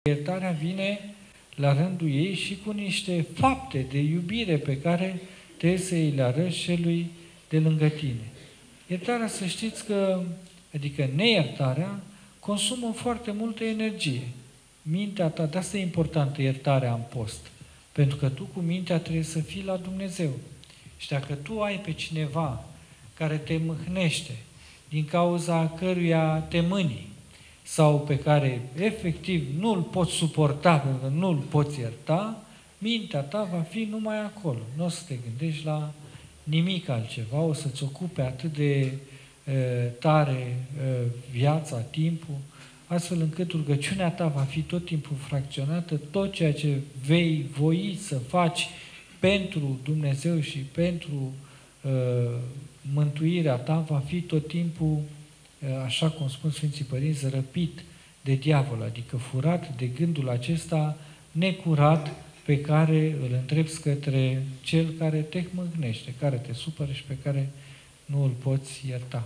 Iertarea vine la rândul ei și cu niște fapte de iubire pe care trebuie să îi le arăți celui de lângă tine. Iertarea, să știți că, adică neiertarea, consumă foarte multă energie. Mintea ta, de asta e importantă iertarea în post. Pentru că tu cu mintea trebuie să fii la Dumnezeu. Și dacă tu ai pe cineva care te mâhnește, din cauza căruia te mâni, sau pe care efectiv nu îl poți suporta, pentru că nu îl poți ierta, mintea ta va fi numai acolo. Nu o să te gândești la nimic altceva, o să-ți ocupe atât de tare viața, timpul, astfel încât rugăciunea ta va fi tot timpul fracționată, tot ceea ce vei voi să faci pentru Dumnezeu și pentru mântuirea ta va fi tot timpul, așa cum spun Sfinții Părinți, răpit de diavol, adică furat de gândul acesta necurat pe care îl îndrepți către cel care te mâhnește, care te supără și pe care nu îl poți ierta.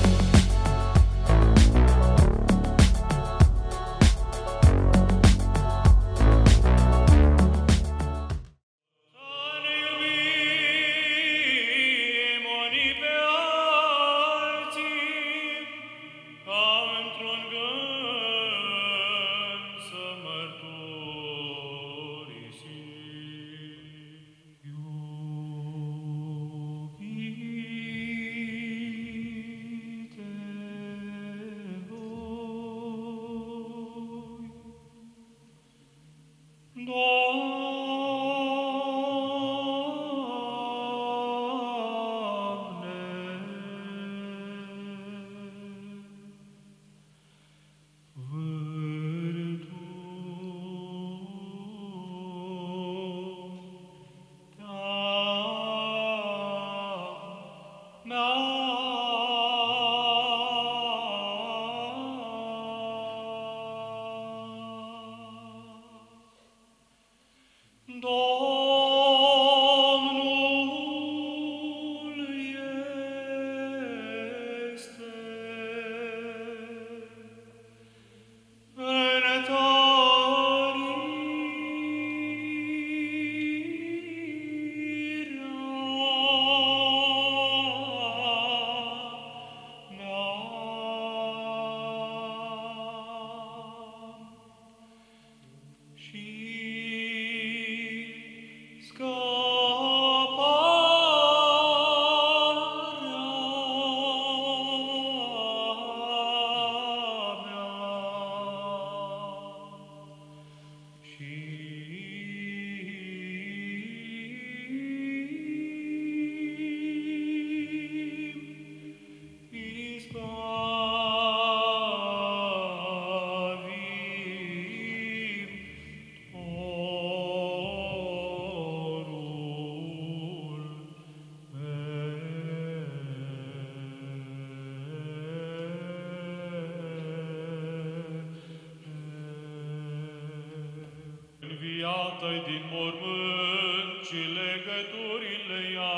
Înviată-i din mormânt și legăturile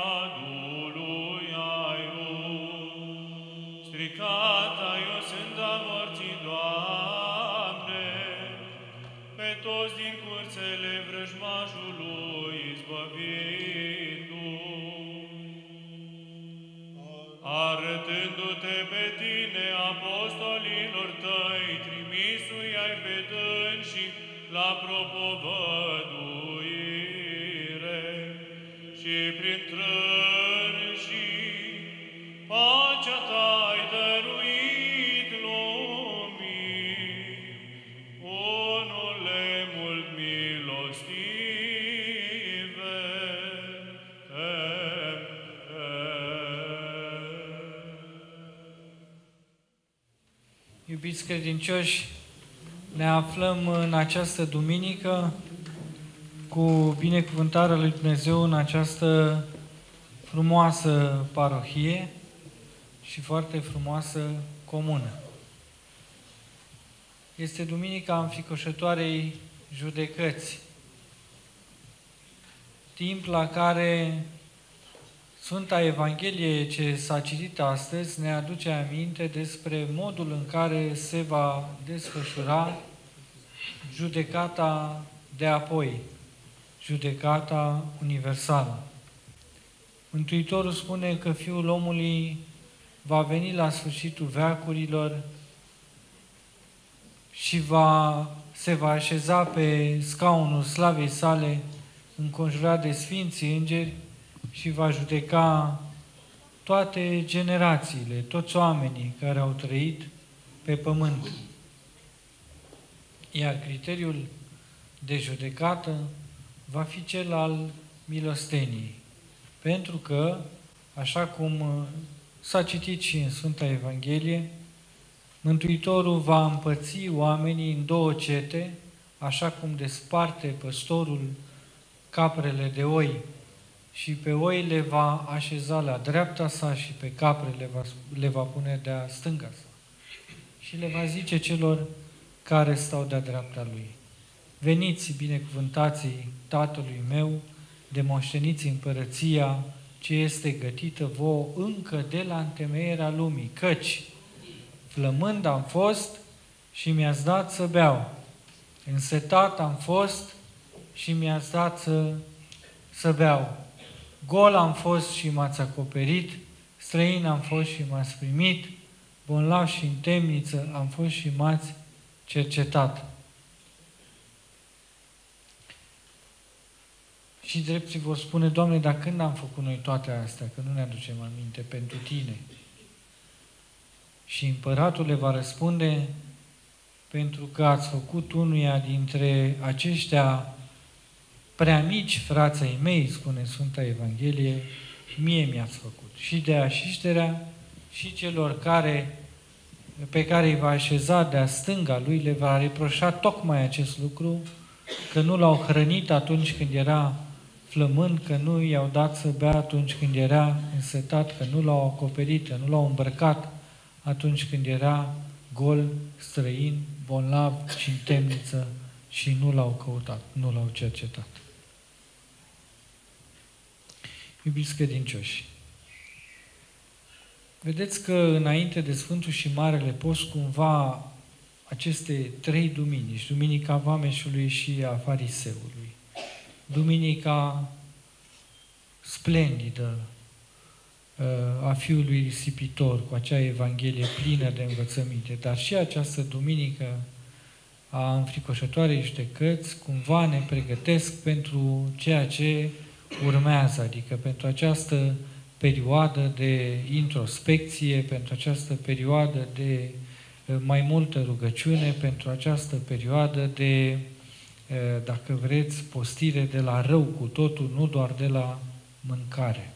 iadului ai rupt. Stricat ai-o sânda morții, Doamne, pe toți din curțele vrăjmașului izbăvindu. Arătându-te pe tine apostolilor tăi, trimisui ai pe dânsii la propovăduire și prin trânsii pacea ta ai dăruit lumii, unule mult milostive. Iubiți credincioși, ne aflăm în această duminică cu binecuvântarea lui Dumnezeu în această frumoasă parohie și foarte frumoasă comună. Este duminica înfricoșătoarei judecăți, timp la care Sfânta Evanghelie ce s-a citit astăzi ne aduce aminte despre modul în care se va desfășura judecata de apoi, judecata universală. Mântuitorul spune că Fiul omului va veni la sfârșitul veacurilor și se va așeza pe scaunul slavei sale, înconjurat de sfinții îngeri, și va judeca toate generațiile, toți oamenii care au trăit pe pământ. Iar criteriul de judecată va fi cel al milosteniei. Pentru că, așa cum s-a citit și în Sfânta Evanghelie, Mântuitorul va împărți oamenii în două cete, așa cum desparte păstorul caprele de oi și pe oi le va așeza la dreapta sa și pe capre le va pune de-a stânga sa. Și le va zice celor care stau de-a dreapta lui: veniți, binecuvântații Tatălui meu, de moșteniți împărăția ce este gătită vouă încă de la întemeierea lumii, căci flămând am fost și mi-ați dat să beau, însetat am fost și mi-ați dat să beau, gol am fost și m-ați acoperit, străin am fost și m-ați primit, bolnav și în temniță am fost și m-ați cercetat. Și drepții vor spune: Doamne, dar când am făcut noi toate astea, că nu ne aducem aminte, pentru Tine? Și împăratul le va răspunde: pentru că ați făcut unuia dintre aceștia prea mici, frații mei, spune Sfânta Evanghelie, mie mi-ați făcut. Și de așișterea și celor pe care îi va așeza de-a stânga lui le va reproșa tocmai acest lucru, că nu l-au hrănit atunci când era flămând, că nu i-au dat să bea atunci când era însetat, că nu l-au acoperit, că nu l-au îmbrăcat atunci când era gol, străin, bolnav și în temniță și nu l-au căutat, nu l-au cercetat. Iubiți credincioși, vedeți că înainte de Sfântul și Marele Post, cumva aceste trei duminici, Duminica Vameșului și a Fariseului, Duminica splendidă a Fiului Risipitor, cu acea Evanghelie plină de învățăminte, dar și această duminică a înfricoșătoarei judecăți, cumva ne pregătesc pentru ceea ce urmează, adică pentru această perioadă de introspecție, pentru această perioadă de mai multă rugăciune, pentru această perioadă de, dacă vreți, postire de la rău cu totul, nu doar de la mâncare.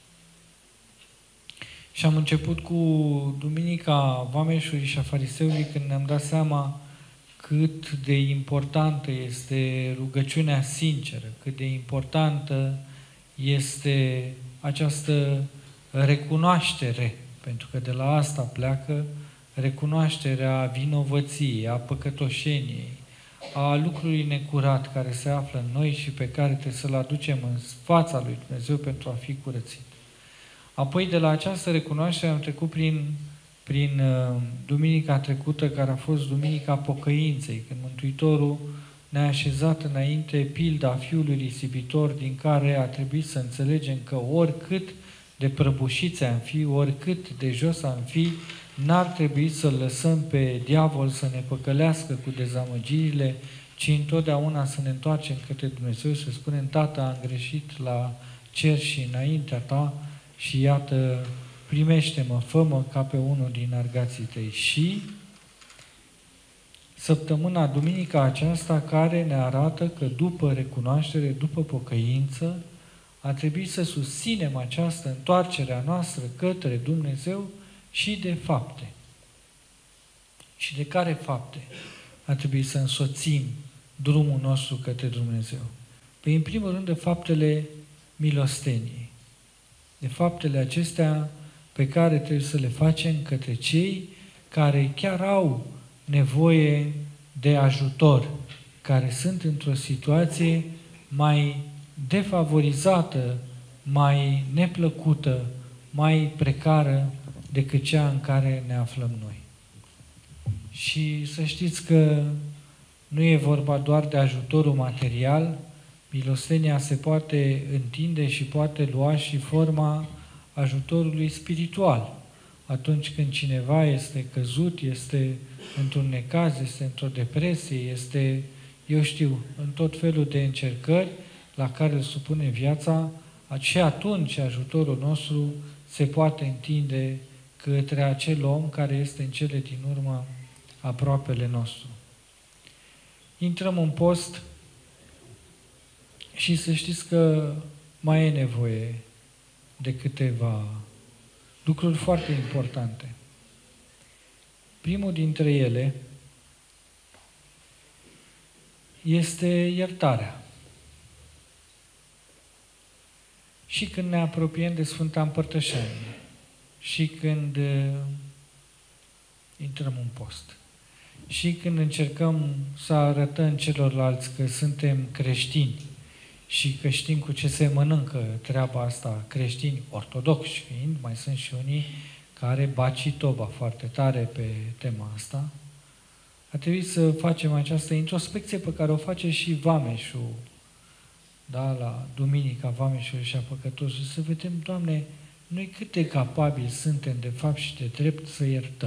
Și am început cu Duminica Vameșului și a Fariseului, când ne-am dat seama cât de importantă este rugăciunea sinceră, cât de importantă este această recunoaștere, pentru că de la asta pleacă recunoașterea vinovăției, a păcătoșeniei, a lucrului necurat care se află în noi și pe care trebuie să-l aducem în fața lui Dumnezeu pentru a fi curățit. Apoi, de la această recunoaștere am trecut prin duminica trecută, care a fost Duminica Pocăinței, când Mântuitorul ne-a așezat înainte pilda Fiului Risipitor, din care a trebuit să înțelegem că oricât de prăbușiți am fi, oricât de jos am fi, n-ar trebui să-l lăsăm pe diavol să ne păcălească cu dezamăgirile, ci întotdeauna să ne întoarcem către Dumnezeu și să spunem: Tată, am greșit la cer și înaintea Ta și iată, primește-mă, fă-mă ca pe unul din argații Tăi. Și săptămâna, duminica aceasta, care ne arată că după recunoaștere, după pocăință, a trebuit să susținem această întoarcere a noastră către Dumnezeu și de fapte. Și de care fapte a trebuit să însoțim drumul nostru către Dumnezeu? Păi, în primul rând, de faptele milosteniei, de faptele acestea pe care trebuie să le facem către cei care chiar au nevoie de ajutor, care sunt într-o situație mai defavorizată, mai neplăcută, mai precară decât cea în care ne aflăm noi. Și să știți că nu e vorba doar de ajutorul material, milostenia se poate întinde și poate lua și forma ajutorului spiritual. Atunci când cineva este căzut, este într-un necaz, este într-o depresie, este, eu știu, în tot felul de încercări la care îl supune viața, și atunci ajutorul nostru se poate întinde către acel om care este în cele din urmă aproapele nostru. Intrăm în post și să știți că mai e nevoie de câteva lucruri foarte importante. Primul dintre ele este iertarea. Și când ne apropiem de Sfânta Împărtășanie, și când intrăm în post, și când încercăm să arătăm celorlalți că suntem creștini și că știm cu ce se mănâncă treaba asta, creștini ortodoxi fiind, mai sunt și unii care bat și toba foarte tare pe tema asta, ar trebui să facem această introspecție pe care o face și Vameșul, da, la Duminica Vameșului și a Păcătosului, să vedem, Doamne, noi cât de capabili suntem de fapt și de drept să iertăm.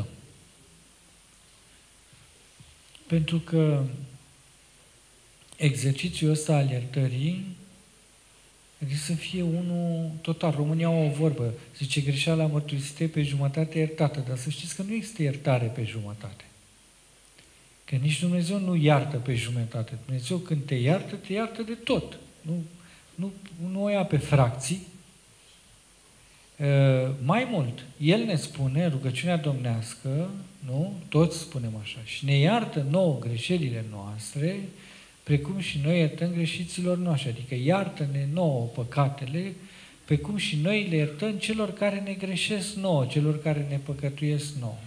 Pentru că exercițiul ăsta al iertării trebuie să fie unul total. România au o vorbă, zice, greșeala mărturisită pe jumătate iertată, dar să știți că nu există iertare pe jumătate. Că nici Dumnezeu nu iartă pe jumătate. Dumnezeu când te iartă de tot. Nu o ia pe fracții. Mai mult, El ne spune, în rugăciunea domnească, nu? Toți spunem așa, și ne iartă nouă greșelile noastre, precum și noi iertăm greșiților noștri. Adică iartă-ne nouă păcatele, precum și noi le iertăm celor care ne greșesc nouă, celor care ne păcătuiesc nouă.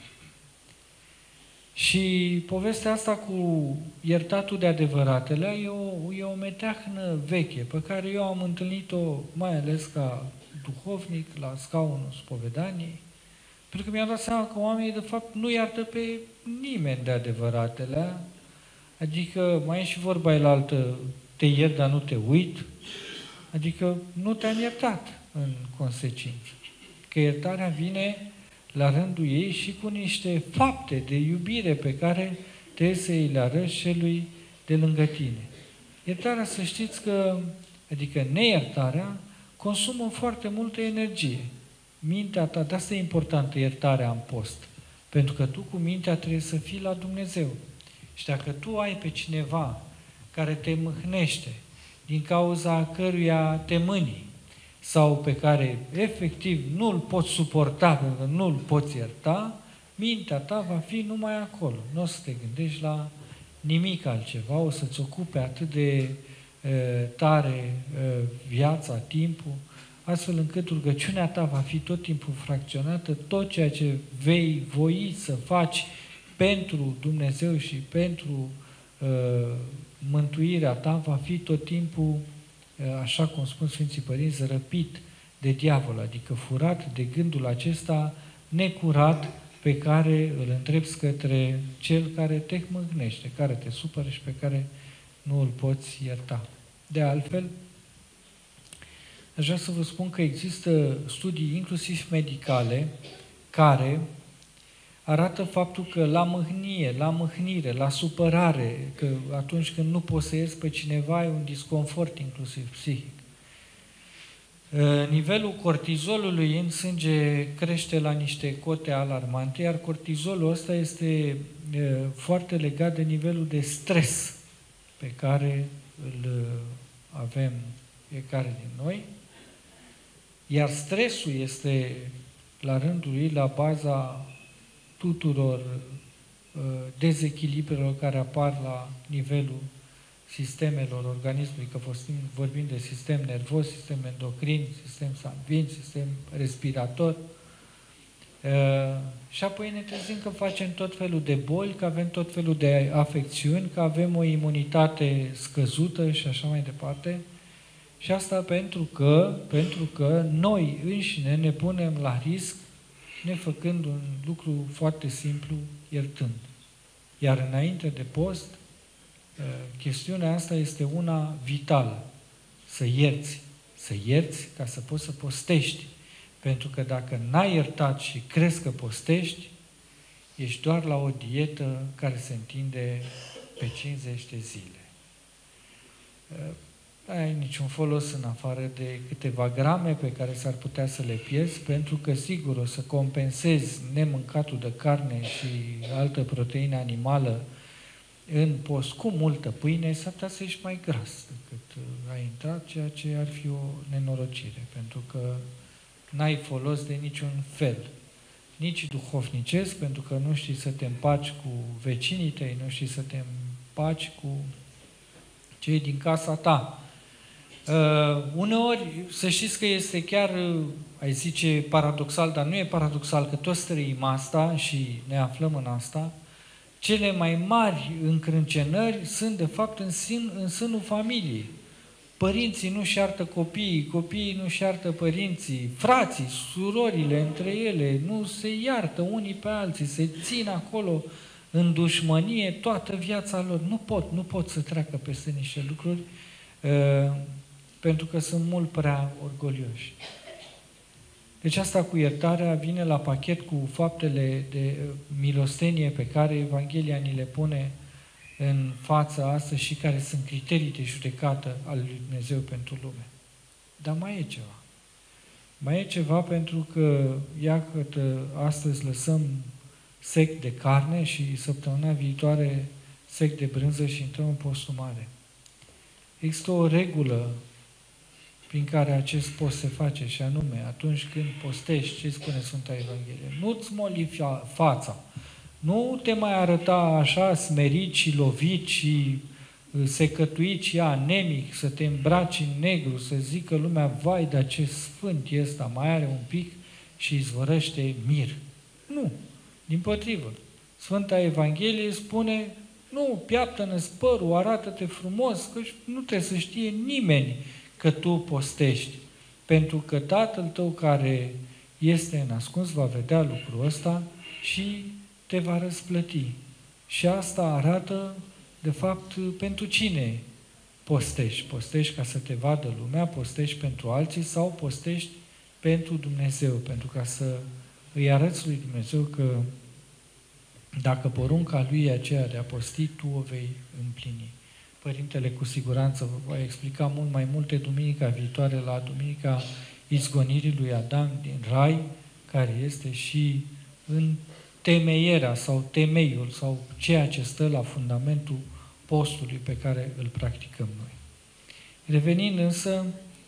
Și povestea asta cu iertatul de adevăratele e o meteahnă veche, pe care eu am întâlnit-o mai ales ca duhovnic la scaunul spovedaniei, pentru că mi-am dat seama că oamenii de fapt nu iartă pe nimeni de adevăratele, adică mai e și vorba elaltă, te iert, dar nu te uit, adică nu te-am iertat în consecință. Că iertarea vine la rândul ei și cu niște fapte de iubire pe care trebuie să îi le arăți celui de lângă tine. Iertarea, să știți că, adică neiertarea, consumă foarte multă energie. Mintea ta, de asta e importantă iertarea în post, pentru că tu cu mintea trebuie să fii la Dumnezeu. Și dacă tu ai pe cineva care te mâhnește, din cauza căruia te mâni, sau pe care efectiv nu-l poți suporta, pentru că nu-l poți ierta, mintea ta va fi numai acolo. Nu o să te gândești la nimic altceva, o să-ți ocupe atât de tare viața, timpul, astfel încât rugăciunea ta va fi tot timpul fracționată, tot ceea ce vei voi să faci pentru Dumnezeu și pentru mântuirea ta va fi tot timpul, așa cum spun Sfinții Părinți, răpit de diavol, adică furat de gândul acesta necurat pe care îl îndrepți către cel care te mâhnește, care te supără și pe care nu îl poți ierta. De altfel, aș vrea să vă spun că există studii, inclusiv medicale, care arată faptul că la mâhnie, la mâhnire, la supărare, că atunci când nu poți să ierți pe cineva, ai un disconfort inclusiv psihic. Nivelul cortizolului în sânge crește la niște cote alarmante, iar cortizolul ăsta este foarte legat de nivelul de stres pe care îl avem fiecare din noi, iar stresul este la rândul lui la baza tuturor dezechilibrelor care apar la nivelul sistemelor organismului, că vorbim de sistem nervos, sistem endocrin, sistem sanguin, sistem respirator. Și apoi ne trezim că facem tot felul de boli, că avem tot felul de afecțiuni, că avem o imunitate scăzută și așa mai departe. Și asta pentru că noi înșine ne punem la risc nefăcând un lucru foarte simplu, iertând. Iar înainte de post, chestiunea asta este una vitală. Să ierți. Să ierți ca să poți să postești. Pentru că dacă n-ai iertat și crezi că postești, ești doar la o dietă care se întinde pe 50 de zile. Nu ai niciun folos în afară de câteva grame pe care s-ar putea să le pierzi, pentru că sigur o să compensezi nemâncatul de carne și altă proteină animală în post cu multă pâine, s-ar putea să ești mai gras decât ai intrat, ceea ce ar fi o nenorocire, pentru că n-ai folos de niciun fel. Nici duhovnicesc, pentru că nu știi să te împaci cu vecinii tăi, nu știi să te împaci cu cei din casa ta. Uneori, să știți că este chiar, ai zice, paradoxal, dar nu e paradoxal, că toți trăim asta și ne aflăm în asta, cele mai mari încrâncenări sunt, de fapt, în sânul familiei. Părinții nu-și iartă copiii, copiii nu-și iartă părinții, frații, surorile între ele, nu se iartă unii pe alții, se țin acolo în dușmănie toată viața lor. Nu pot să treacă peste niște lucruri pentru că sunt mult prea orgolioși. Deci asta cu iertarea vine la pachet cu faptele de milostenie pe care Evanghelia ni le pune în fața asta și care sunt criterii de judecată al lui Dumnezeu pentru lume. Dar mai e ceva. Mai e ceva pentru că, iată, astăzi lăsăm sec de carne și săptămâna viitoare sec de brânză și intrăm în postul mare. Există o regulă prin care acest post se face și anume, atunci când postești, ce spune Sfânta Evanghelie? Nu-ți moli fața. Nu te mai arăta așa smerit și lovit și secătuit și anemic, să te îmbraci în negru, să zică lumea, vai, dar ce sfânt e ăsta, mai are un pic și izvorăște mir. Nu, dimpotrivă. Sfânta Evanghelie spune, nu, piaptă-ne-ți părul, arată-te frumos, că nu trebuie să știe nimeni că tu postești, pentru că Tatăl tău care este în ascuns va vedea lucrul ăsta și te va răsplăti. Și asta arată, de fapt, pentru cine postești. Postești ca să te vadă lumea, postești pentru alții sau postești pentru Dumnezeu, pentru ca să îi arăți lui Dumnezeu că dacă porunca lui e aceea de a posti, tu o vei împlini. Părintele cu siguranță vă va explica mult mai multe duminica viitoare la Duminica Izgonirii lui Adam din Rai, care este și în temeierea sau temeiul sau ceea ce stă la fundamentul postului pe care îl practicăm noi. Revenind însă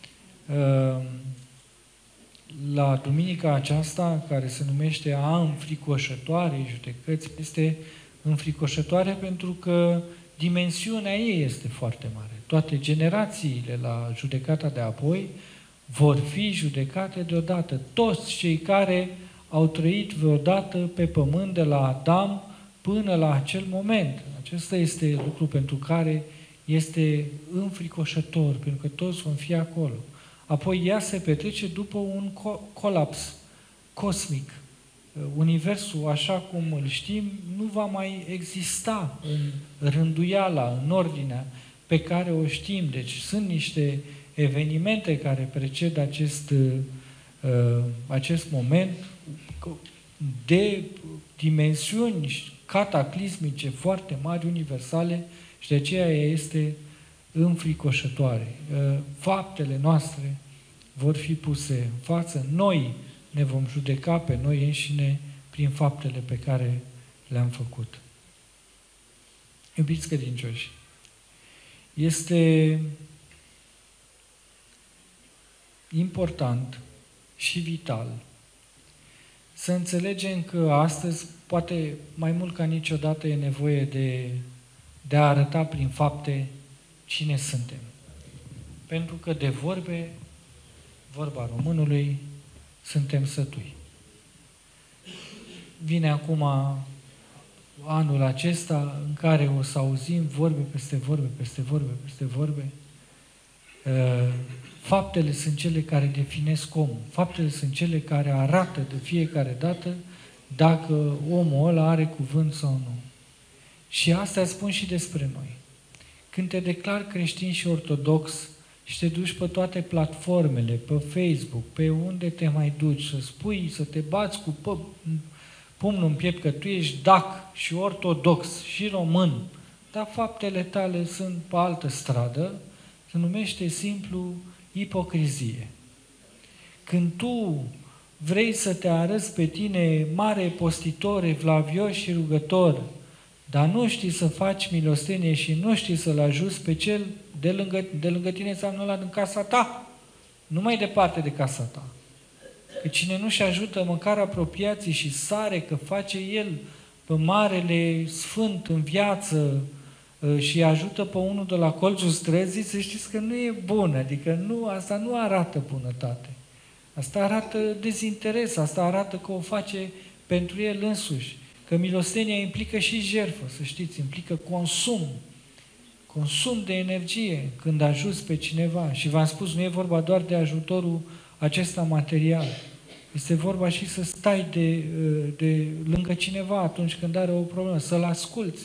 la duminica aceasta, care se numește a înfricoșătoarei judecăți, este înfricoșătoare pentru că dimensiunea ei este foarte mare. Toate generațiile la judecata de apoi vor fi judecate deodată. Toți cei care au trăit vreodată pe pământ de la Adam până la acel moment. Acesta este lucru pentru care este înfricoșător, pentru că toți vom fi acolo. Apoi ea se petrece după un colaps cosmic. Universul, așa cum îl știm, nu va mai exista în rânduiala, în ordinea pe care o știm. Deci sunt niște evenimente care preced acest moment de dimensiuni cataclismice foarte mari, universale, și de aceea este înfricoșătoare. Faptele noastre vor fi puse în față, noi ne vom judeca pe noi înșine prin faptele pe care le-am făcut. Iubiți credincioși, este important și vital să înțelegem că astăzi, poate mai mult ca niciodată, e nevoie de a arăta prin fapte cine suntem. Pentru că de vorbe, vorba românului, suntem sătui. Vine acum anul acesta în care o să auzim vorbe peste vorbe, peste vorbe, peste vorbe. Faptele sunt cele care definesc omul. Faptele sunt cele care arată de fiecare dată dacă omul ăla are cuvânt sau nu. Și asta spun și despre noi. când te declari creștin și ortodox și te duci pe toate platformele, pe Facebook, pe unde te mai duci, să spui, să te bați cu pumnul în piept că tu ești dac și ortodox și român, dar faptele tale sunt pe altă stradă, se numește simplu ipocrizie. Când tu vrei să te arăți pe tine mare postitor, evlavios și rugător, dar nu știi să faci milostenie și nu știi să-l ajuți pe cel de lângă tine, înseamnă ăla din casa ta, nu mai departe de casa ta. Că cine nu-și ajută măcar apropiații și sare că face el pe marele sfânt în viață și ajută pe unul de la colțul străzii, să știți că nu e bun, adică asta nu arată bunătate. Asta arată dezinteres, asta arată că o face pentru el însuși. Că milostenia implică și jertfă, să știți, implică consum de energie când ajuți pe cineva. Și v-am spus, nu e vorba doar de ajutorul acesta material. Este vorba și să stai de lângă cineva atunci când are o problemă, să-l asculți.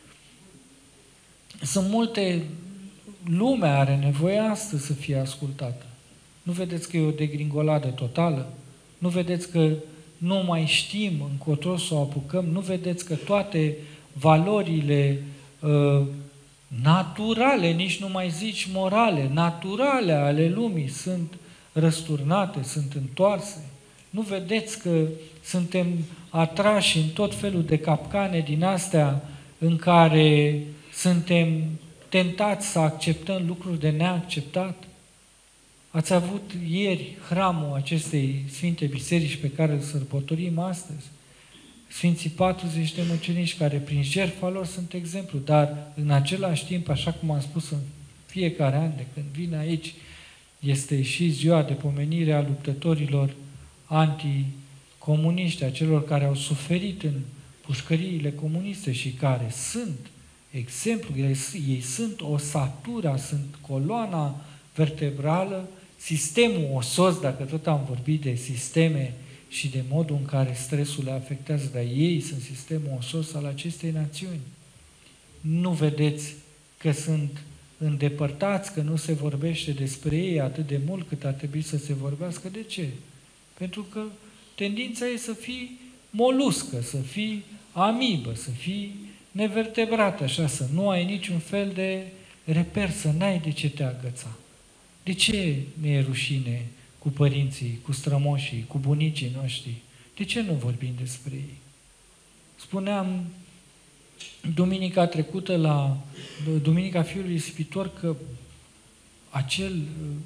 Sunt multe, lumea are nevoie astăzi să fie ascultată. Nu vedeți că e o degringoladă totală? Nu vedeți că nu mai știm încotro să o apucăm? Nu vedeți că toate valorile naturale, nici nu mai zici morale, naturale ale lumii sunt răsturnate, sunt întoarse? Nu vedeți că suntem atrași în tot felul de capcane din astea în care suntem tentați să acceptăm lucruri de neacceptat? Ați avut ieri hramul acestei Sfinte Biserici pe care îl sărbătorim astăzi. Sfinții 40 de mucenici care prin jertfa lor sunt exemplu, dar în același timp, așa cum am spus în fiecare an de când vin aici, este și ziua de pomenire a luptătorilor anticomuniști, a celor care au suferit în pușcăriile comuniste și care sunt exemplu, ei sunt osatura, sunt coloana vertebrală, sistemul osos, dacă tot am vorbit de sisteme și de modul în care stresul le afectează, dar ei sunt sistemul osos al acestei națiuni. Nu vedeți că sunt îndepărtați, că nu se vorbește despre ei atât de mult cât ar trebui să se vorbească? De ce? Pentru că tendința e să fii moluscă, să fii amibă, să fii nevertebrată, așa, să nu ai niciun fel de reper, să n-ai de ce te agăța. De ce ne e rușine cu părinții, cu strămoșii, cu bunicii noștri? De ce nu vorbim despre ei? Spuneam duminica trecută, la Duminica Fiului Ispitor, că acel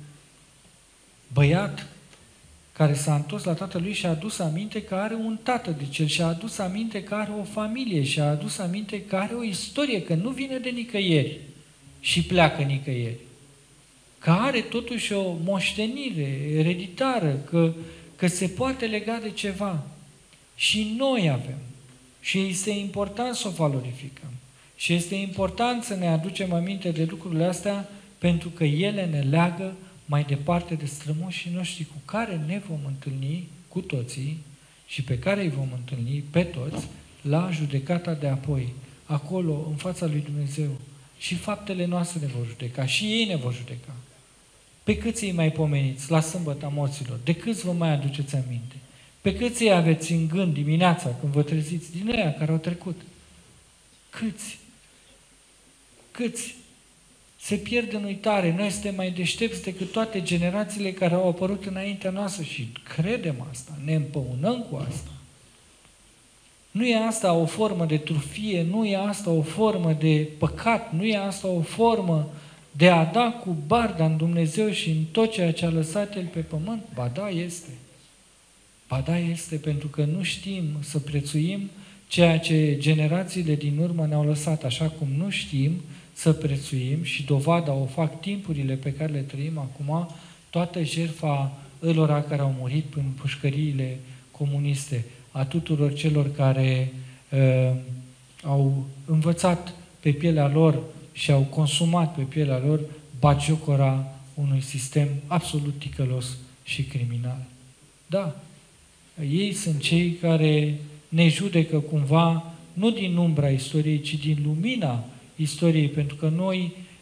băiat care s-a întors la tatălui și a adus aminte că are un tată, deci el și-a adus aminte că are o familie, și-a adus aminte că are o istorie, că nu vine de nicăieri și pleacă nicăieri. Că are totuși o moștenire ereditară, că se poate lega de ceva. Și noi avem. Și este important să o valorificăm. Și este important să ne aducem aminte de lucrurile astea, pentru că ele ne leagă mai departe de strămoșii noștri cu care ne vom întâlni cu toții și pe care îi vom întâlni pe toți la judecata de apoi, acolo, în fața lui Dumnezeu. Și faptele noastre ne vor judeca, și ei ne vor judeca. Pe câți îi mai pomeniți la sâmbăta morților? De câți vă mai aduceți aminte? Pe câți îi aveți în gând dimineața când vă treziți din aia care au trecut? Câți? Câți? Se pierd în uitare. Noi suntem mai deștepți decât toate generațiile care au apărut înaintea noastră și credem asta, ne împăunăm cu asta. Nu e asta o formă de trufie, nu e asta o formă de păcat, nu e asta o formă de a da cu barda în Dumnezeu și în tot ceea ce a lăsat El pe pământ? Ba da, este. Ba da, este, pentru că nu știm să prețuim ceea ce generațiile din urmă ne-au lăsat, așa cum nu știm să prețuim, și dovada o fac timpurile pe care le trăim acum, toată jertfa ălora care au murit în pușcăriile comuniste, a tuturor celor care au învățat pe pielea lor și au consumat pe pielea lor batjocora unui sistem absolut ticălos și criminal. Da, ei sunt cei care ne judecă cumva, nu din umbra istoriei, ci din lumina istoriei, pentru că noi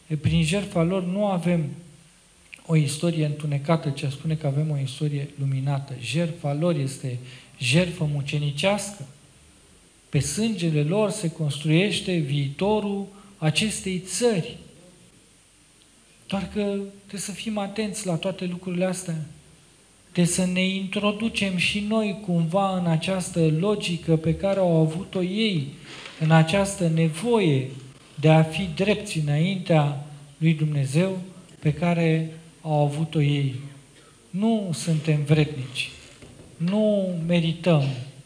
Prin jertfa lor nu avem o istorie întunecată, ci spune că avem o istorie luminată. Jertfa lor este jertfă mucenicească. Pe sângele lor se construiește viitorul acestei țări. Doar că trebuie să fim atenți la toate lucrurile astea. Trebuie să ne introducem și noi cumva în această logică pe care au avut-o ei, în această nevoie de a fi drepți înaintea lui Dumnezeu pe care au avut-o ei. Nu suntem vrednici, nu merităm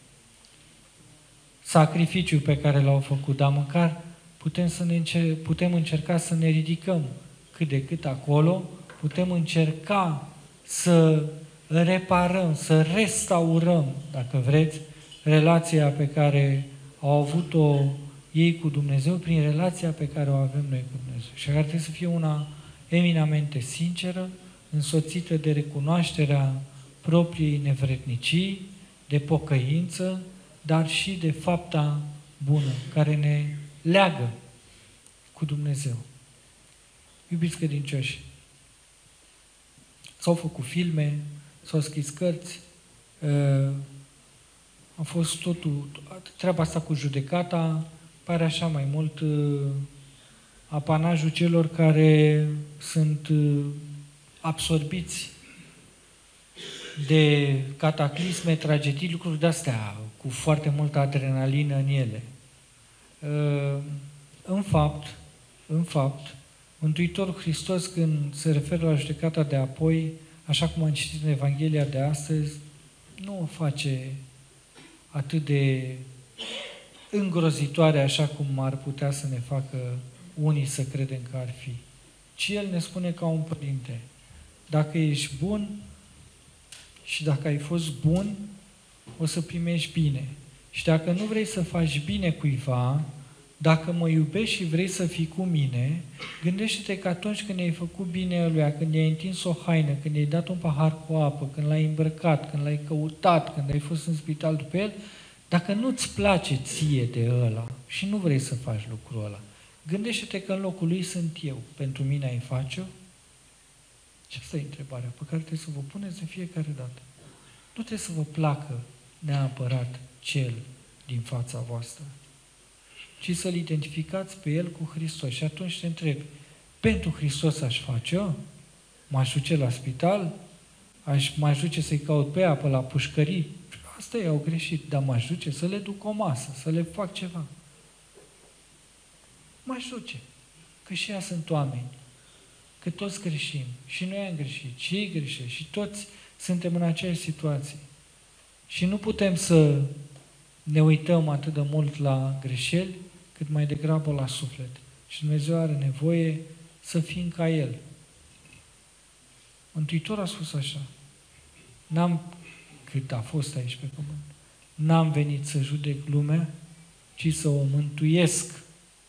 sacrificiul pe care l-au făcut, dar măcar putem încerca să ne ridicăm cât de cât acolo, putem încerca să reparăm, să restaurăm, dacă vreți, relația pe care au avut-o ei cu Dumnezeu prin relația pe care o avem noi cu Dumnezeu. Și care trebuie să fie una eminamente sinceră, însoțită de recunoașterea propriei nevrednicii, de pocăință, dar și de fapta bună, care ne leagă cu Dumnezeu. Iubiți credincioși, s-au făcut filme, s-au scris cărți, a fost totul, treaba asta cu judecata, pare așa mai mult apanajul celor care sunt absorbiți de cataclisme, tragedii, lucruri de-astea, cu foarte multă adrenalină în ele. În fapt, Mântuitorul Hristos, când se referă la judecata de apoi, așa cum am citit în Evanghelia de astăzi, nu o face atât de îngrozitoare așa cum ar putea să ne facă unii să credem că ar fi. Ci El ne spune ca un părinte, dacă ești bun și dacă ai fost bun, o să primești bine. Și dacă nu vrei să faci bine cuiva, dacă mă iubești și vrei să fii cu mine, gândește-te că atunci când i-ai făcut bine ăluia, când i-ai întins o haină, când i-ai dat un pahar cu apă, când l-ai îmbrăcat, când l-ai căutat, când ai fost în spital după el, dacă nu-ți place ție de ăla și nu vrei să faci lucrul ăla, gândește-te că în locul lui sunt eu. Pentru mine ai face-o? Și asta e întrebarea pe care trebuie să vă puneți de fiecare dată. Nu trebuie să vă placă neapărat cel din fața voastră, ci să-L identificați pe El cu Hristos. Și atunci te întrebi, pentru Hristos aș face-o? M-aș duce la spital? M-aș duce să-i caut pe apă la pușcării? Asta ei au greșit, dar m-aș duce să le duc o masă, să le fac ceva. M-aș duce, că și ea sunt oameni, că toți greșim, și noi am greșit, și ei greșesc, și toți suntem în aceeași situație. Și nu putem să ne uităm atât de mult la greșeli, cât mai degrabă la suflet. Și Dumnezeu are nevoie să fim ca El. Mântuitorul a spus așa, cât a fost aici pe pământ, n-am venit să judec lumea, ci să o mântuiesc.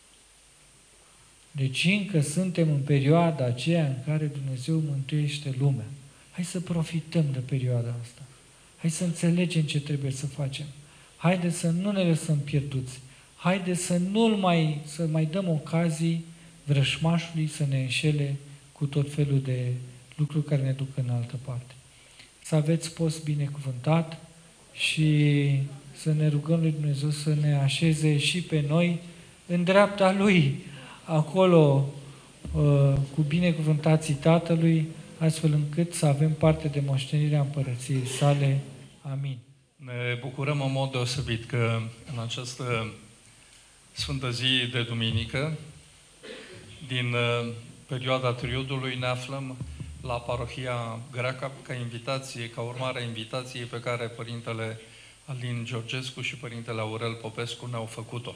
Deci încă suntem în perioada aceea în care Dumnezeu mântuiește lumea. Hai să profităm de perioada asta. Hai să înțelegem ce trebuie să facem. Haideți să nu ne lăsăm pierduți. Haideți să să mai dăm ocazii vrășmașului să ne înșele cu tot felul de lucruri care ne duc în altă parte. Să aveți post binecuvântat și să ne rugăm lui Dumnezeu să ne așeze și pe noi în dreapta Lui, acolo cu binecuvântații Tatălui, astfel încât să avem parte de moștenirea Împărăției Sale. Amin. Ne bucurăm în mod deosebit că în această Sfântă Zi de Duminică, din perioada Triodului, ne aflăm la Parohia Greaca ca invitație, ca urmare a invitației pe care Părintele Alin Georgescu și Părintele Aurel Popescu ne-au făcut-o.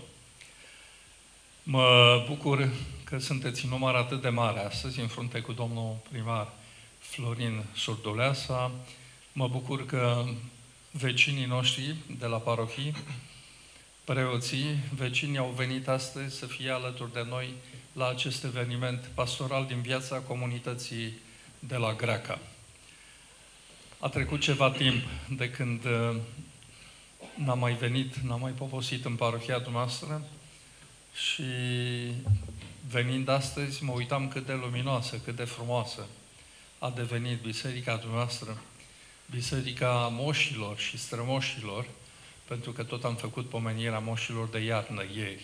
Mă bucur că sunteți în număr atât de mare astăzi, în frunte cu domnul primar Florin Surduleasa. Mă bucur că vecinii noștri de la parohii, preoții, vecinii au venit astăzi să fie alături de noi la acest eveniment pastoral din viața comunității de la Greaca. A trecut ceva timp de când n-am mai venit, n-am mai poposit în parohia dumneavoastră și venind astăzi, mă uitam cât de luminoasă, cât de frumoasă a devenit biserica dumneavoastră, biserica moșilor și strămoșilor, pentru că tot am făcut pomenirea moșilor de iarnă ieri,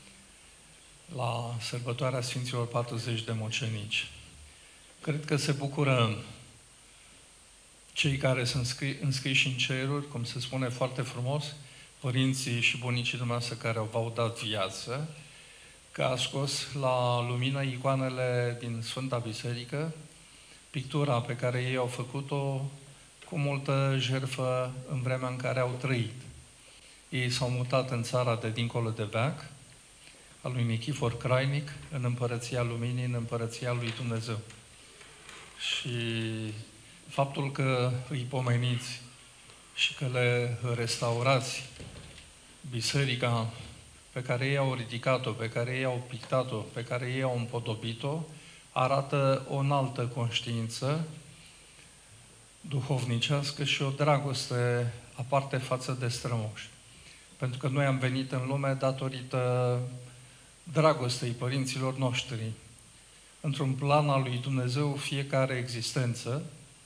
la sărbătoarea Sfinților 40 de mucenici. Cred că se bucură cei care sunt înscriși în ceruri, cum se spune foarte frumos, părinții și bunicii dumneavoastră care v-au dat viață, că a scos la lumină icoanele din Sfânta Biserică, pictura pe care ei au făcut-o cu multă jertfă în vremea în care au trăit. Ei s-au mutat în țara de dincolo de veac, a lui Nichifor Crainic, în Împărăția Luminii, în Împărăția lui Dumnezeu. Și faptul că îi pomeniți și că le restaurați biserica pe care ei au ridicat-o, pe care ei au pictat-o, pe care ei au împodobit-o, arată o înaltă conștiință duhovnicească și o dragoste aparte față de strămoși. Pentru că noi am venit în lume datorită dragostei părinților noștri. Într-un plan al lui Dumnezeu, fiecare existență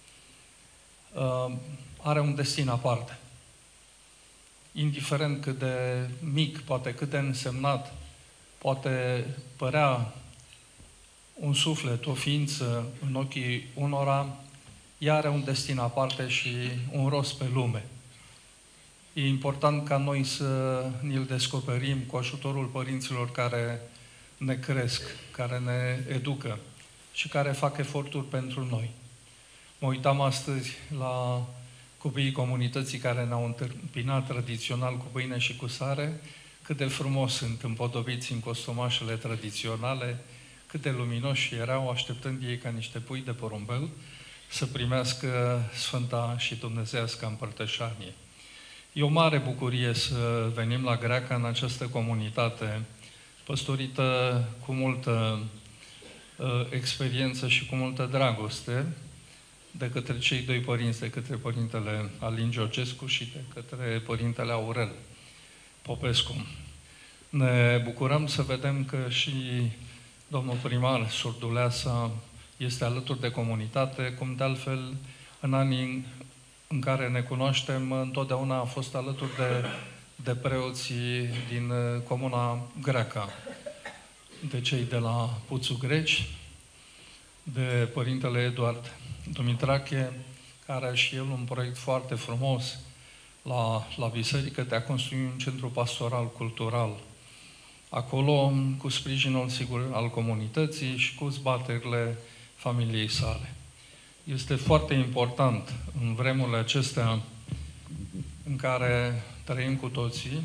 are un destin aparte. Indiferent cât de mic, poate cât de însemnat, poate părea un suflet, o ființă în ochii unora, ea are un destin aparte și un rost pe lume. E important ca noi să ni-l descoperim cu ajutorul părinților care ne cresc, care ne educă și care fac eforturi pentru noi. Mă uitam astăzi la copiii comunității care ne-au întâmpinat tradițional cu pâine și cu sare, cât de frumos sunt împodobiți în costumașele tradiționale, cât de luminoși erau, așteptând ei ca niște pui de porumbel să primească Sfânta și Dumnezească împărtășanie. E o mare bucurie să venim la Greaca în această comunitate, păstorită cu multă experiență și cu multă dragoste, de către cei doi părinți, de către Părintele Alin Georgescu și de către Părintele Aurel Popescu. Ne bucurăm să vedem că și domnul primar Surduleasa este alături de comunitate, cum de altfel în anii în care ne cunoaștem, întotdeauna a fost alături de preoții din comuna Greaca, de cei de la Puțu Greci, de Părintele Eduard Dumitrache, care are și el un proiect foarte frumos la biserică de a construi un centru pastoral cultural. Acolo, cu sprijinul, sigur, al comunității și cu zbaterile familiei sale. Este foarte important în vremurile acestea în care trăim cu toții,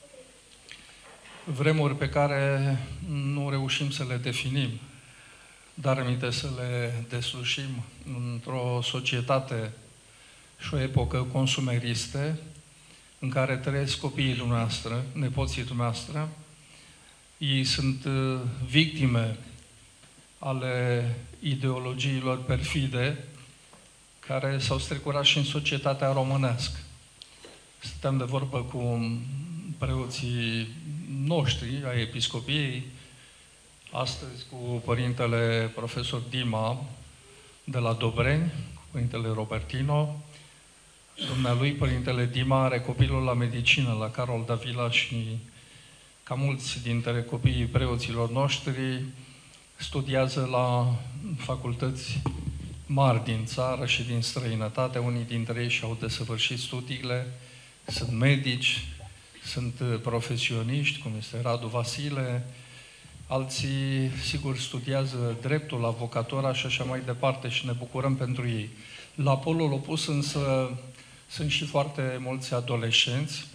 vremuri pe care nu reușim să le definim, dar aminte să le deslușim într-o societate și o epocă consumeriste în care trăiesc copiii dumneavoastră, nepoții dumneavoastră. Ei sunt victime ale ideologiilor perfide care s-au strecurat și în societatea românească. Stăteam de vorbă cu preoții noștri, ai episcopiei, astăzi cu Părintele Profesor Dima de la Dobreni, Părintele Robertino. Dumnealui, Părintele Dima, are copilul la medicină, la Carol Davila și ca mulți dintre copiii preoților noștri studiază la facultăți mari din țară și din străinătate. Unii dintre ei și-au desăvârșit studiile, sunt medici, sunt profesioniști, cum este Radu Vasile, alții, sigur, studiază dreptul, avocatura și așa mai departe și ne bucurăm pentru ei. La polul opus însă sunt și foarte mulți adolescenți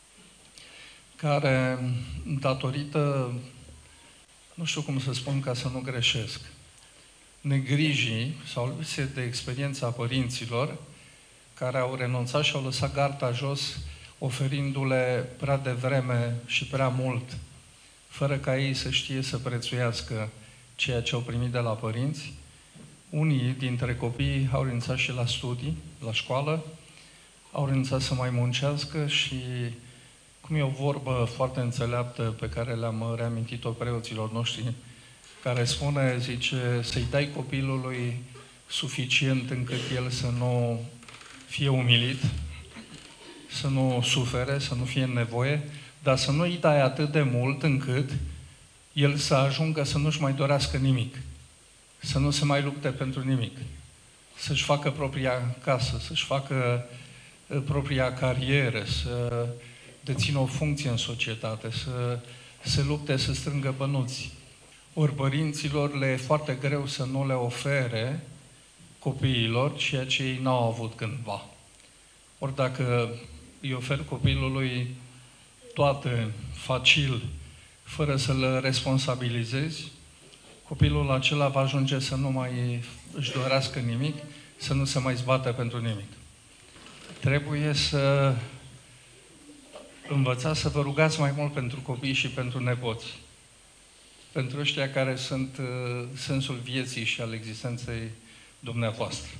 care, datorită, nu știu cum să spun ca să nu greșesc, negrijii sau lipsei de experiența părinților, care au renunțat și au lăsat garda jos, oferindu-le prea devreme și prea mult, fără ca ei să știe să prețuiască ceea ce au primit de la părinți. Unii dintre copii au renunțat și la studii, la școală, au renunțat să mai muncească și, cum e o vorbă foarte înțeleaptă pe care le-am reamintit-o preoților noștri care spune, zice, să-i dai copilului suficient încât el să nu fie umilit, să nu sufere, să nu fie în nevoie, dar să nu-i dai atât de mult încât el să ajungă să nu-și mai dorească nimic, să nu se mai lupte pentru nimic, să-și facă propria casă, să-și facă propria carieră, să dețină o funcție în societate, să se lupte, să strângă bănuți. Ori părinților le e foarte greu să nu le ofere copiilor ceea ce ei n-au avut cândva. Ori dacă îi ofer copilului toate facil, fără să-l responsabilizezi, copilul acela va ajunge să nu mai își dorească nimic, să nu se mai zbată pentru nimic. Trebuie să învățați să vă rugați mai mult pentru copii și pentru nepoți. Pentru ăștia care sunt sensul vieții și al existenței dumneavoastră.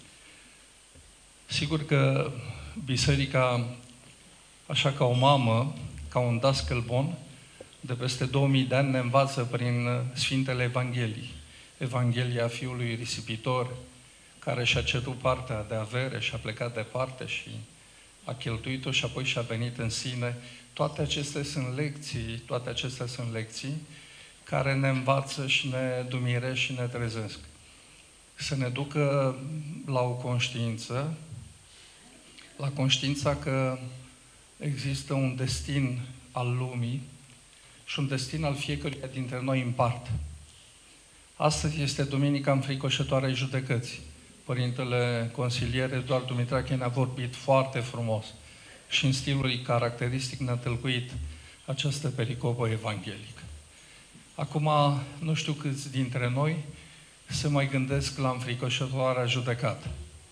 Sigur că biserica, așa ca o mamă, ca un dascăl bun, de peste 2000 de ani ne învață prin Sfintele Evanghelii. Evanghelia fiului risipitor, care și-a cerut partea de avere și a plecat departe și a cheltuit-o și apoi și-a venit în sine. Toate acestea sunt lecții care ne învață și ne dumiresc și ne trezesc. Să ne ducă la o conștiință, la conștiința că există un destin al lumii și un destin al fiecăruia dintre noi în parte. Astăzi este Duminica Înfricoșătoare a Judecății. Părintele consilier Eduard Dumitrache ne-a vorbit foarte frumos și în stilul caracteristic ne-a tălcuit această pericopă evanghelică. Acum, nu știu câți dintre noi se mai gândesc la înfricoșătoarea judecată,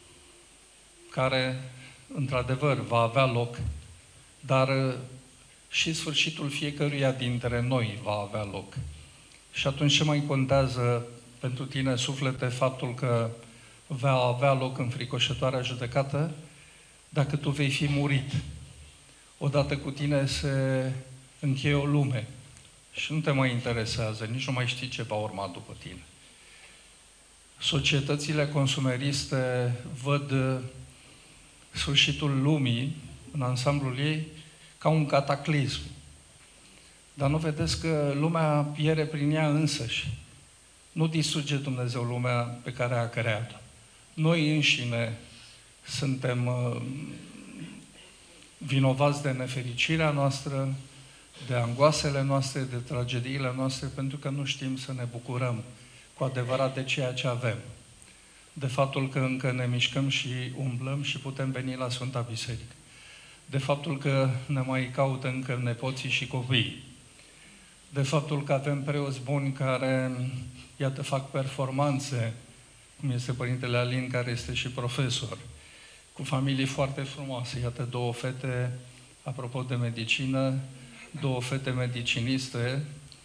care, într-adevăr, va avea loc, dar și sfârșitul fiecăruia dintre noi va avea loc. Și atunci ce mai contează pentru tine, suflete, faptul că va avea loc înfricoșătoarea judecată dacă tu vei fi murit? Odată cu tine se încheie o lume și nu te mai interesează, nici nu mai știi ce va urma după tine. Societățile consumeriste văd sfârșitul lumii în ansamblul ei ca un cataclism. Dar nu vedeți că lumea pierde prin ea însăși. Nu distruge Dumnezeu lumea pe care a creat-o. Noi înșine suntem vinovați de nefericirea noastră, de angoasele noastre, de tragediile noastre, pentru că nu știm să ne bucurăm cu adevărat de ceea ce avem. De faptul că încă ne mișcăm și umblăm și putem veni la Sfânta Biserică. De faptul că ne mai caută încă nepoții și copiii. De faptul că avem preoți buni care, iată, fac performanțe, cum este Părintele Alin, care este și profesor, cu familii foarte frumoase. Iată, 2 fete, apropo de medicină, 2 fete mediciniste.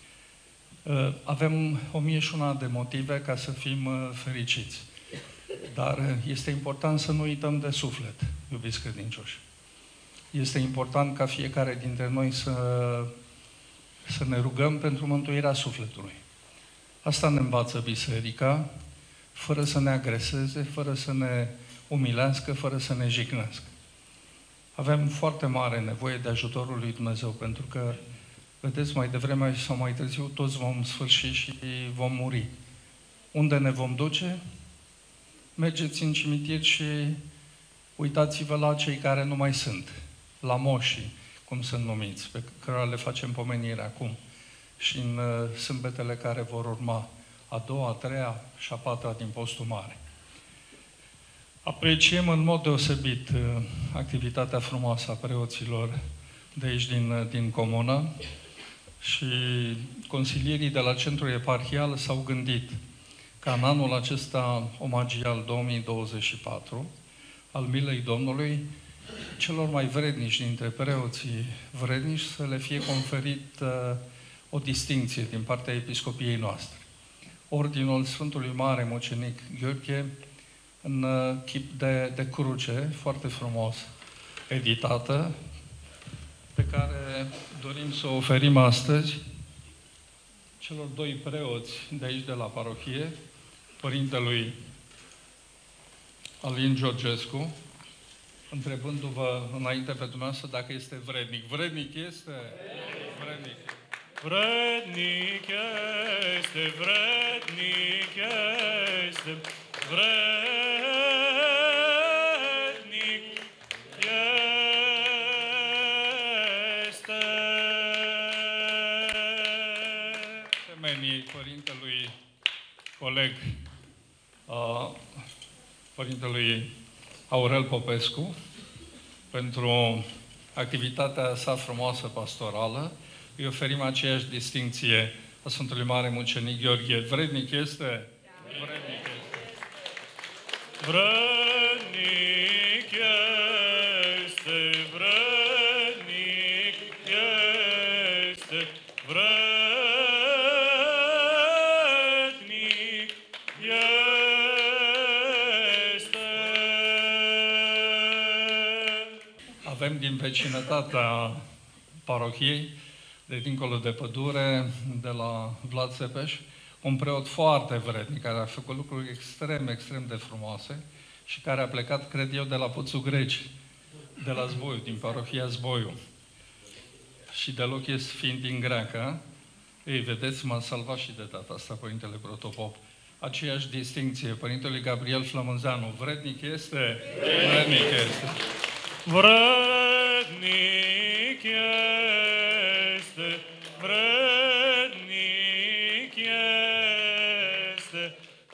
Avem 1001 de motive ca să fim fericiți. Dar este important să nu uităm de suflet, iubiți credincioși. Este important ca fiecare dintre noi să ne rugăm pentru mântuirea sufletului. Asta ne învață Biserica, fără să ne agreseze, fără să ne umilească, fără să ne jignească. Avem foarte mare nevoie de ajutorul lui Dumnezeu, pentru că, vedeți, mai devreme sau mai târziu, toți vom sfârși și vom muri. Unde ne vom duce? Mergeți în cimitir și uitați-vă la cei care nu mai sunt, la moșii, cum sunt numiți, pe care le facem pomenire acum și în sâmbetele care vor urma, a 2-a, a 3-a și a 4-a din postul mare. Apreciem în mod deosebit activitatea frumoasă a preoților de aici din comună și consilierii de la Centrul Eparhial s-au gândit ca în anul acesta omagial 2024 al Milei Domnului, celor mai vrednici dintre preoții vrednici să le fie conferit o distincție din partea episcopiei noastre. Ordinul Sfântului Mare Mucenic Gheorghe, în chip de cruce, foarte frumos editată, pe care dorim să o oferim astăzi celor doi preoți de aici, de la parohie, părintelui Alin Georgescu, întrebându-vă înainte pe dumneavoastră dacă este vrednic. Vrednic este? Vrednic. Vrednic este, vrednic este, vrednic este. Semenii părintelui coleg, părintelui Aurel Popescu, pentru activitatea sa frumoasă pastorală, îi oferim aceeași distincție a Sfântului Mare Mucenic Gheorghe. Vrednic este? Vrednic este. Vrednic este, vrednic este, vrednic este. Avem din vecinătatea parohiei, de dincolo de pădure, de la Vlad Țepeș, un preot foarte vrednic, care a făcut lucruri extrem, extrem de frumoase și care a plecat, cred eu, de la Puțul Greci, de la Zboiu, din parohia Zboiu. Și deloc este fiind din greacă. Ei, vedeți, m-a salvat și de data asta Părintele Protopop. Aceeași distincție, Părintele Gabriel Flămânzeanu, vrednic este? Vrednic este. Vrednic este, vrednic este,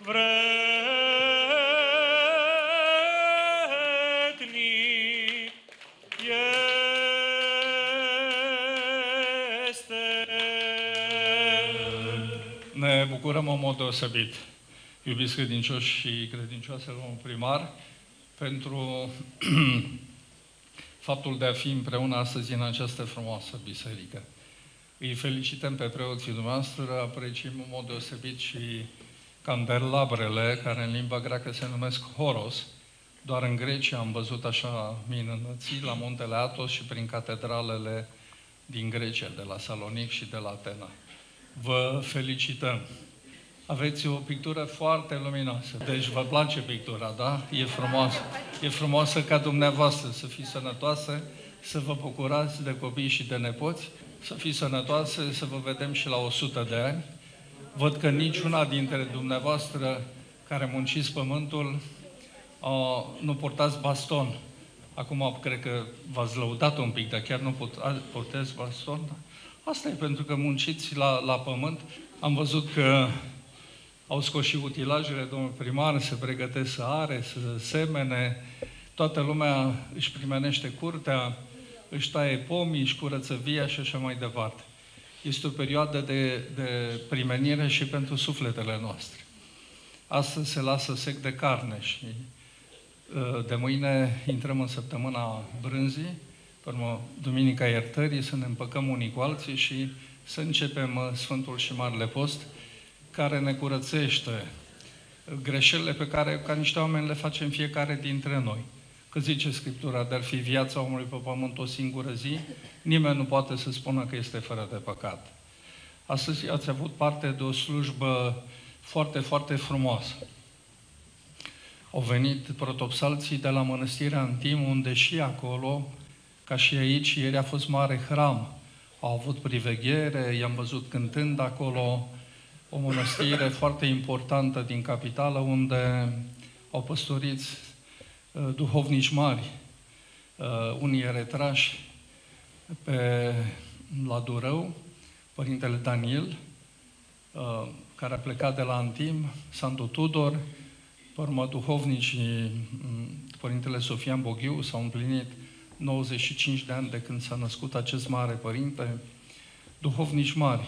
vrednic este. Ne bucurăm în mod deosebit, iubiți credincioși și credincioase, domnul primar, pentru faptul de a fi împreună astăzi în această frumoasă biserică. Îi felicităm pe preoții dumneavoastră, apreciem în mod deosebit și candelabrele, care în limba greacă se numesc horos. Doar în Grecia am văzut așa minunății la Muntele Athos și prin catedralele din Grecia, de la Salonic și de la Atena. Vă felicităm! Aveți o pictură foarte luminoasă. Deci vă place pictura, da? E frumoasă. E frumoasă ca dumneavoastră să fiți sănătoase, să vă bucurați de copii și de nepoți, să fiți sănătoase, să vă vedem și la 100 de ani. Văd că niciuna dintre dumneavoastră care munciți pământul nu purtați baston. Acum cred că v-ați lăudat un pic, dar chiar nu puteți baston. Asta e pentru că munciți la pământ. Am văzut că au scos și utilajele, domnul primar, se pregătesc să are, să semene, toată lumea își primenește curtea, își taie pomii, își curăță via și așa mai departe. Este o perioadă de primenire și pentru sufletele noastre. Astăzi se lasă sec de carne și de mâine intrăm în săptămâna brânzii, până Duminica Iertării, să ne împăcăm unii cu alții și să începem Sfântul și Marele Post, care ne curățește greșelile pe care, ca niște oameni, le facem fiecare dintre noi. Că zice Scriptura, de-ar fi viața omului pe pământ o singură zi, nimeni nu poate să spună că este fără de păcat. Astăzi ați avut parte de o slujbă foarte, foarte frumoasă. Au venit protopsalții de la Mănăstirea Antim, unde și acolo, ca și aici, ieri a fost mare hram. Au avut priveghere, i-am văzut cântând acolo, o mănăstire foarte importantă din capitală, unde au păstoriți duhovnici mari, unii retrași la Durău, Părintele Daniel, care a plecat de la Antim, Santu Tudor, pe urmă duhovnicii, Părintele Sofian Boghiu, s-au împlinit 95 de ani de când s-a născut acest mare părinte, duhovnici mari,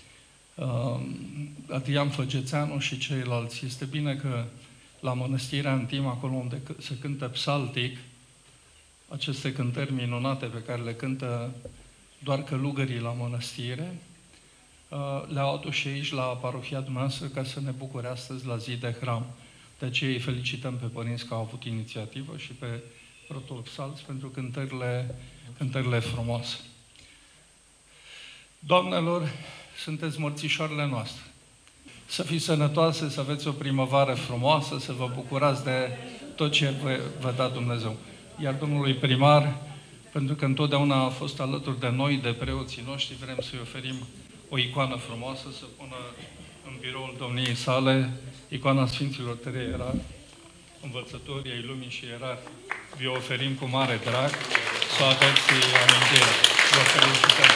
Adrian Făgețeanu și ceilalți. Este bine că la Mănăstirea Antim, acolo unde se cântă psaltic, aceste cântări minunate pe care le cântă doar călugării la mănăstire, le-au adus și aici la parohia dumneavoastră ca să ne bucure astăzi la zi de hram. De aceea îi felicităm pe părinți că au avut inițiativă și pe protopsalți pentru cântările frumoase. Doamnelor, sunteți mărțișoarele noastre. Să fiți sănătoase, să aveți o primăvară frumoasă, să vă bucurați de tot ce vă da Dumnezeu. Iar domnului primar, pentru că întotdeauna a fost alături de noi, de preoții noștri, vrem să-i oferim o icoană frumoasă, să pună în biroul domniei sale icoana Sfinților Trei Ierarhi, învățătorii ai lumii și ierarhi. Vi-o oferim cu mare drag, să aveți amintire. Vă felicităm.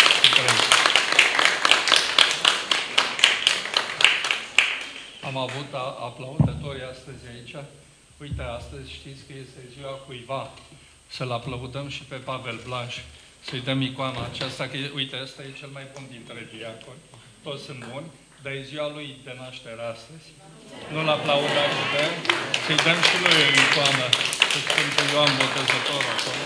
Am avut aplaudatori astăzi aici. Uite, astăzi știți că este ziua cuiva. Să-l aplaudăm și pe Pavel Blanș. Să-i dăm icoana aceasta, că uite, ăsta e cel mai bun dintre diaconi. Toți sunt buni, dar e ziua lui de naștere astăzi. Nu-l aplauda și de să-i dăm și lui o icoană. Să Sfântul Ioan Botezător acolo.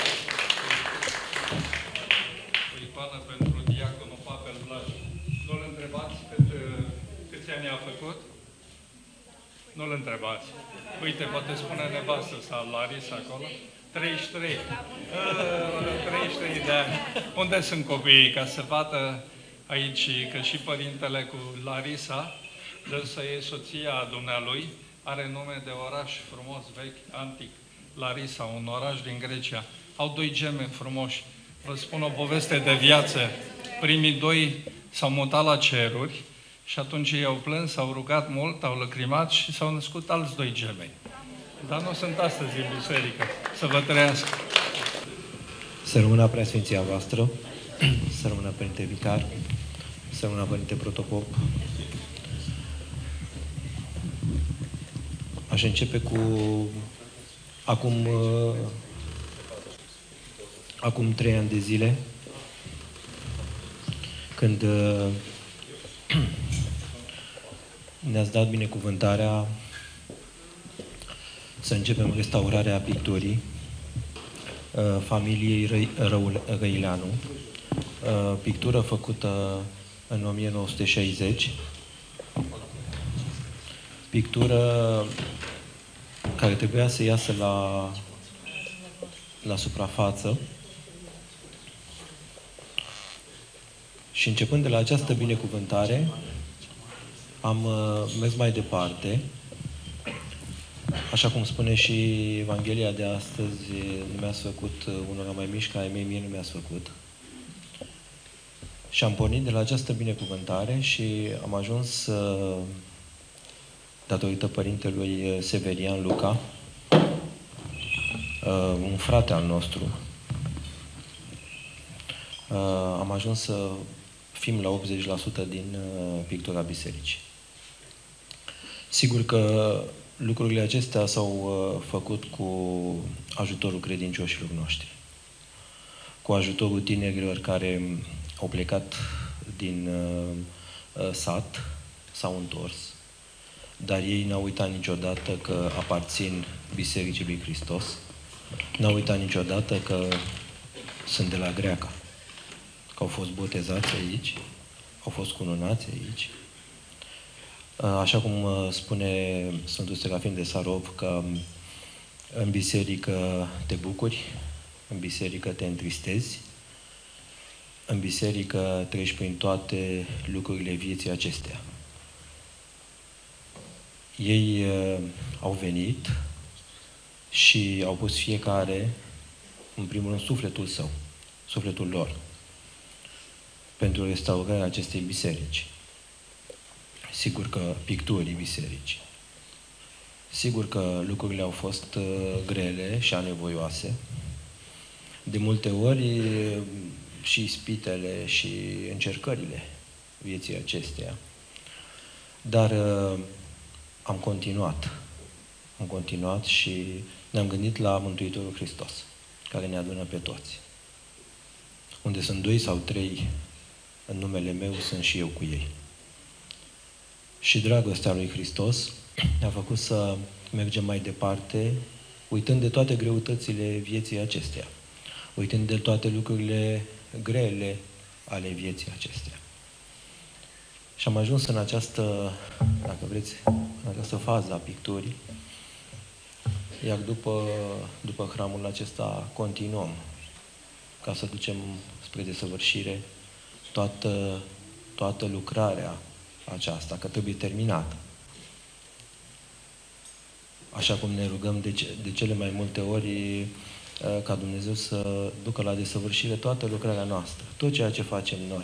O icoană pentru diaconul Pavel Blanș. Nu-l întrebați câți ani a făcut? Nu-l întrebați. Uite, poate spune nevastă sa, Larisa, acolo. 33. 33 de ani. Unde sunt copiii? Ca să vadă aici că și părintele cu Larisa, dânsa e soția dumnealui, are nume de oraș frumos, vechi, antic. Larisa, un oraș din Grecia. Au doi gemeni frumoși. Vă spun o poveste de viață. Primii doi s-au mutat la ceruri și atunci ei au plâns, s-au rugat mult, au lăcrimat și s-au născut alți doi gemeni. Dar nu sunt astăzi în biserică. Să vă trăiască! Să rămână preasfinția voastră, să rămână Părinte Vicar, să rămână Părinte Protopop. Aș începe cu acum 3 ani de zile, când ne-ați dat binecuvântarea să începem restaurarea picturii familiei Răileanu, pictură făcută în 1960, pictură care trebuia să iasă la suprafață și începând de la această binecuvântare am mers mai departe. Așa cum spune și Evanghelia de astăzi, nu mi-ați făcut unora mai mici ca ai mei, mie nu mi-ați făcut. Și am pornit de la această binecuvântare și am ajuns, datorită părintelui Severian Luca, un frate al nostru, am ajuns să fim la 80% din pictura bisericii. Sigur că lucrurile acestea s-au făcut cu ajutorul credincioșilor noștri, cu ajutorul tinerilor care au plecat din sat, s-au întors, dar ei n-au uitat niciodată că aparțin Bisericii lui Hristos, n-au uitat niciodată că sunt de la Greaca, că au fost botezați aici, au fost cununați aici. Așa cum spune Sfântul Serafim de Sarov, că în biserică te bucuri, în biserică te întristezi, în biserică treci prin toate lucrurile vieții acestea. Ei au venit și au pus fiecare, în primul rând, sufletul său, sufletul lor, pentru restaurarea acestei biserici. Sigur că picturii bisericii. Sigur că lucrurile au fost grele și anevoioase. De multe ori și ispitele și încercările vieții acesteia. Dar am continuat. Am continuat și ne-am gândit la Mântuitorul Hristos, care ne adună pe toți. Unde sunt 2 sau 3 în numele meu, sunt și eu cu ei. Și dragostea lui Hristos ne-a făcut să mergem mai departe, uitând de toate greutățile vieții acesteia, uitând de toate lucrurile grele ale vieții acesteia. Și am ajuns în această, dacă vreți, în această fază a picturii, iar după hramul acesta continuăm ca să ducem spre desăvârșire toată toată lucrarea aceasta, că trebuie terminată. Așa cum ne rugăm de cele mai multe ori ca Dumnezeu să ducă la desăvârșire toată lucrarea noastră, tot ceea ce facem noi.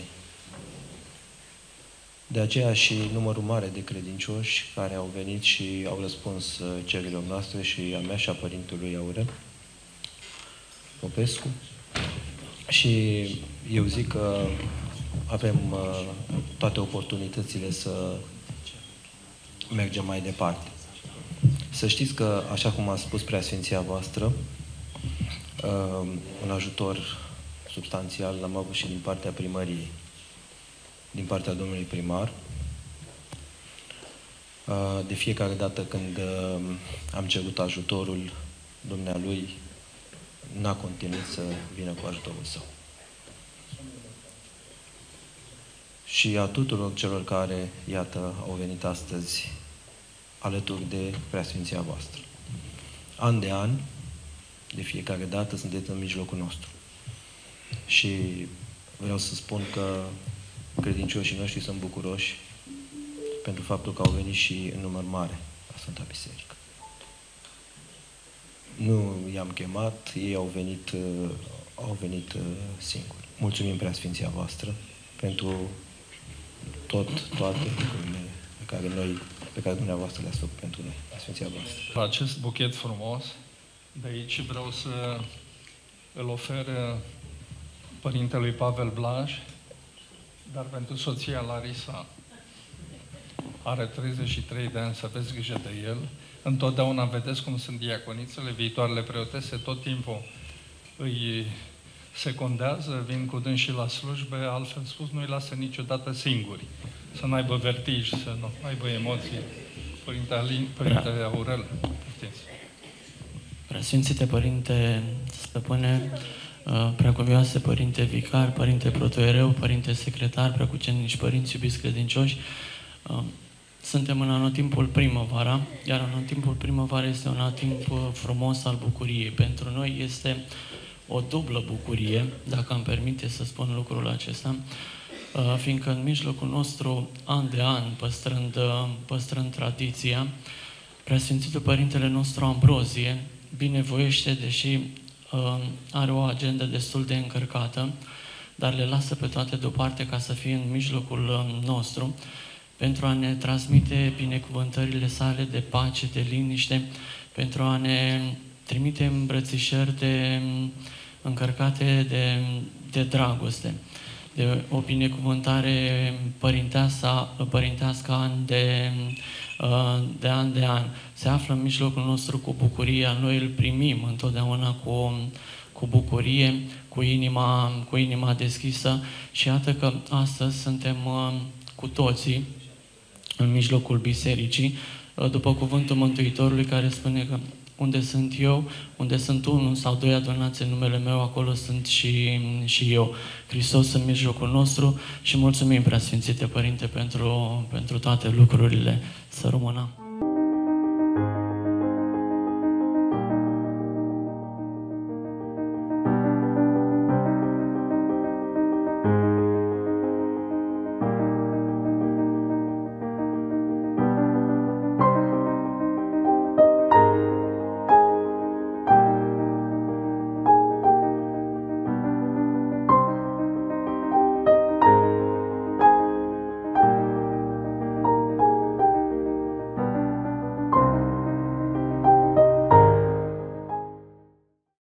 De aceea și numărul mare de credincioși care au venit și au răspuns cererilor noastre, și a mea și a părintelui Aurel Popescu. Și eu zic că avem toate oportunitățile să mergem mai departe. Să știți că, așa cum a spus Preasfinția voastră, un ajutor substanțial l-am avut și din partea primăriei, din partea domnului primar. De fiecare dată când am cerut ajutorul, dumnealui n-a continuat să vină cu ajutorul său. Și a tuturor celor care, iată, au venit astăzi alături de Preasfinția voastră. An de an, de fiecare dată, sunteți în mijlocul nostru. Și vreau să spun că credincioșii noștri sunt bucuroși pentru faptul că au venit și în număr mare la Sfânta Biserică. Nu i-am chemat, ei au venit singuri. Mulțumim Preasfinția voastră pentru toate lucrurile pe care dumneavoastră le-ați făcut pentru noi, Preasfinția voastră. Acest buchet frumos, de aici vreau să îl ofer părintelui Pavel Blaj, dar pentru soția Larisa. Are 33 de ani, să aveți grijă de el. Întotdeauna vedeți cum sunt diaconițele, viitoarele preotese, tot timpul îi secundează, vin cu dânsii la slujbe, altfel spus, nu îi lasă niciodată singuri. Să n-aibă vertij, să nu aibă emoții. Părinte Aurel, știți. Preasfințite Părinte Stăpâne, Preacuvioase Părinte Vicar, Părinte Protoiereu, Părinte Secretar, Preacucenici Părinți, iubiți credincioși, suntem în anotimpul primăvara, iar anotimpul primăvara este un anotimp frumos al bucuriei. Pentru noi este o dublă bucurie, dacă îmi permite să spun lucrul acesta, fiindcă în mijlocul nostru, an de an, păstrând tradiția, Preasfințitul Părintele nostru Ambrozie binevoiește, deși are o agendă destul de încărcată, dar le lasă pe toate deoparte ca să fie în mijlocul nostru, pentru a ne transmite binecuvântările sale de pace, de liniște, pentru a ne trimite îmbrățișări încărcate de dragoste, de o binecuvântare părintească an de an. Se află în mijlocul nostru cu bucuria, noi îl primim întotdeauna cu bucurie, cu inima deschisă, și iată că astăzi suntem cu toții în mijlocul bisericii, după cuvântul Mântuitorului care spune că unde sunt eu, unde sunt unul sau doi adunați în numele meu, acolo sunt și eu. Hristos în mijlocul nostru și mulțumim, Preasfințite Părinte, pentru toate lucrurile. Să rămână.